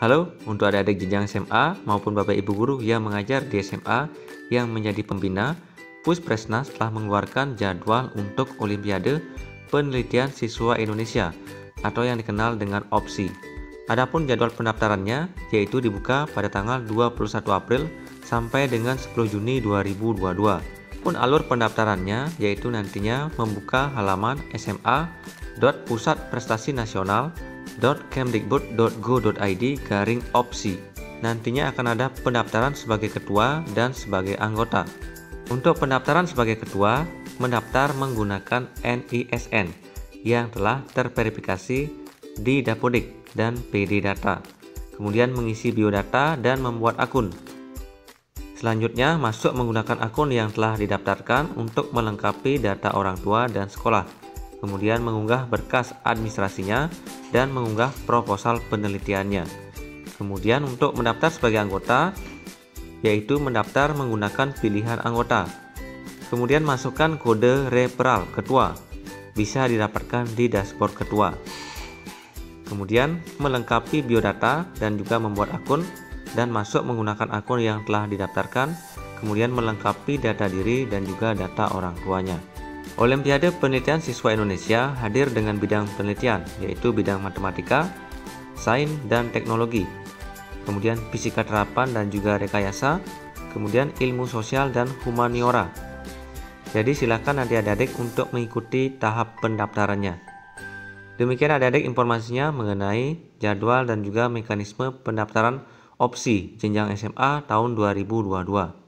Halo untuk adik-adik jenjang SMA maupun Bapak Ibu guru yang mengajar di SMA yang menjadi pembina, Puspresnas telah mengeluarkan jadwal untuk Olimpiade Penelitian Siswa Indonesia atau yang dikenal dengan OPSI. Adapun jadwal pendaftarannya yaitu dibuka pada tanggal 21 April sampai dengan 10 Juni 2022. Pun alur pendaftarannya yaitu nantinya membuka halaman sma.pusatprestasi-nasional.kemdikbud.go.id/opsi. Nantinya akan ada pendaftaran sebagai ketua dan sebagai anggota. Untuk pendaftaran sebagai ketua, mendaftar menggunakan NISN yang telah terverifikasi di Dapodik dan PD Data. Kemudian mengisi biodata dan membuat akun. Selanjutnya masuk menggunakan akun yang telah didaftarkan untuk melengkapi data orang tua dan sekolah. Kemudian mengunggah berkas administrasinya dan mengunggah proposal penelitiannya. Kemudian untuk mendaftar sebagai anggota, yaitu mendaftar menggunakan pilihan anggota. Kemudian masukkan kode referral ketua, bisa didapatkan di dashboard ketua. Kemudian melengkapi biodata dan juga membuat akun dan masuk menggunakan akun yang telah didaftarkan, kemudian melengkapi data diri dan juga data orang tuanya. Olimpiade Penelitian Siswa Indonesia hadir dengan bidang penelitian, yaitu bidang matematika, sains dan teknologi, kemudian fisika terapan dan juga rekayasa, kemudian ilmu sosial dan humaniora. Jadi silakan adik-adik untuk mengikuti tahap pendaftarannya. Demikian adik-adik informasinya mengenai jadwal dan juga mekanisme pendaftaran OPSI jenjang SMA tahun 2022.